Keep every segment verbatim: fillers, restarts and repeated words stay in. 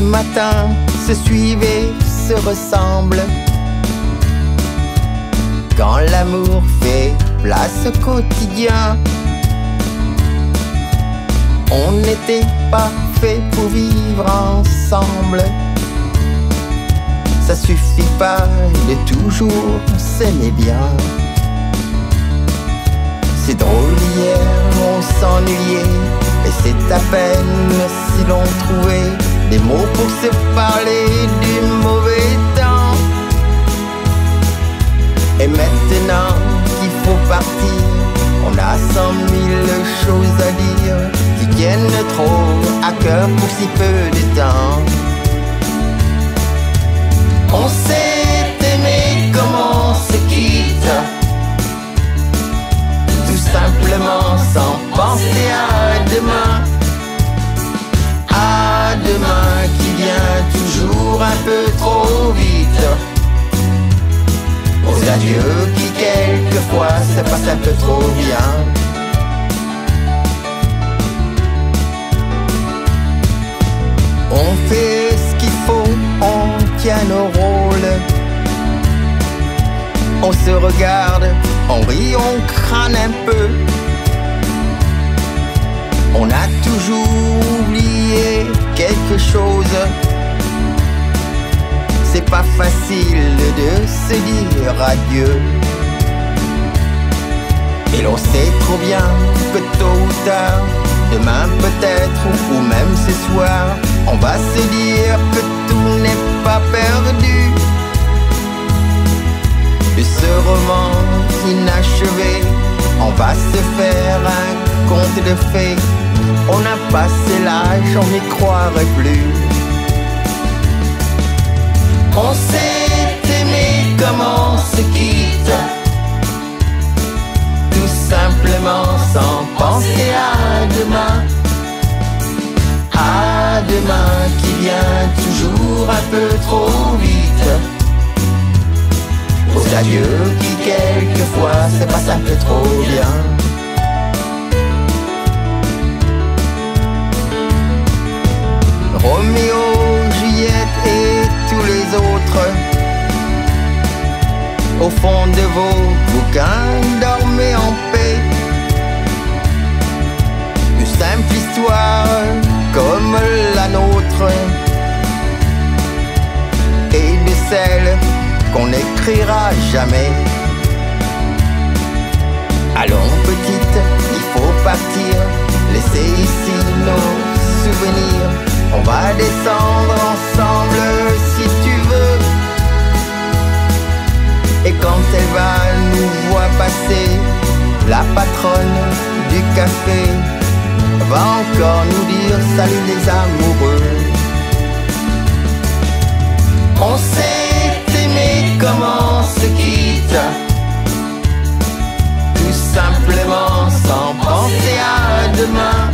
matins se suivent et se ressemblent. Quand l'amour fait place au quotidien, on n'était pas fait pour vivre ensemble. Ça suffit pas de toujours s'aimer bien. C'est drôle, hier on s'ennuyait, et c'est à peine si l'on trouvait des mots pour se parler du mauvais temps. Et maintenant qu'il faut partir, on a cent mille choses à dire qui tiennent trop à cœur pour si peu de temps. On s'est aimé comme on se quitte, tout simplement sans penser à demain. À demain qui vient toujours un peu trop vite. Aux adieux qui quelquefois se passent un peu trop bien. On fait ce qu'il faut, on tient nos rôles. On se regarde, on rit, on crâne un peu. On a toujours oublié quelque chose. C'est pas facile de se dire adieu. Et l'on sait trop bien que tôt ou tard, demain peut-être ou même ce soir, on va se dire que tout n'est pas perdu. De ce roman inachevé, on va se faire un conte de fées. On a passé l'âge, on n'y croirait plus. On s'est aimé comme on se quitte, tout simplement sans penser à demain. À demain qui vient toujours un peu trop vite. Aux adieux qui quelquefois se passent un peu trop bien. Roméo, Juliette et tous les autres, au fond de vos bouquins, dormez en paix. Une simple histoire comme la nôtre, et de celle qu'on n'écrira jamais. Allons petite, il faut partir, laisser ici nos souvenirs. On va descendre ensemble si tu veux. Et quand elle va nous voir passer, la patronne du café va encore nous dire salut les amoureux. On s'est aimé comme on se quitte, tout simplement sans penser à demain.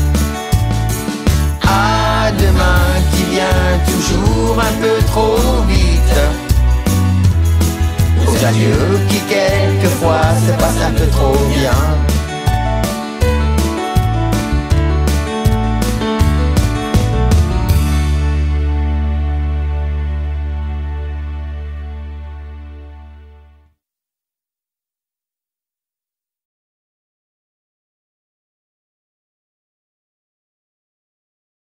À demain qui vient toujours un peu trop vite. Aux adieux qui quelquefois se passent un peu trop bien.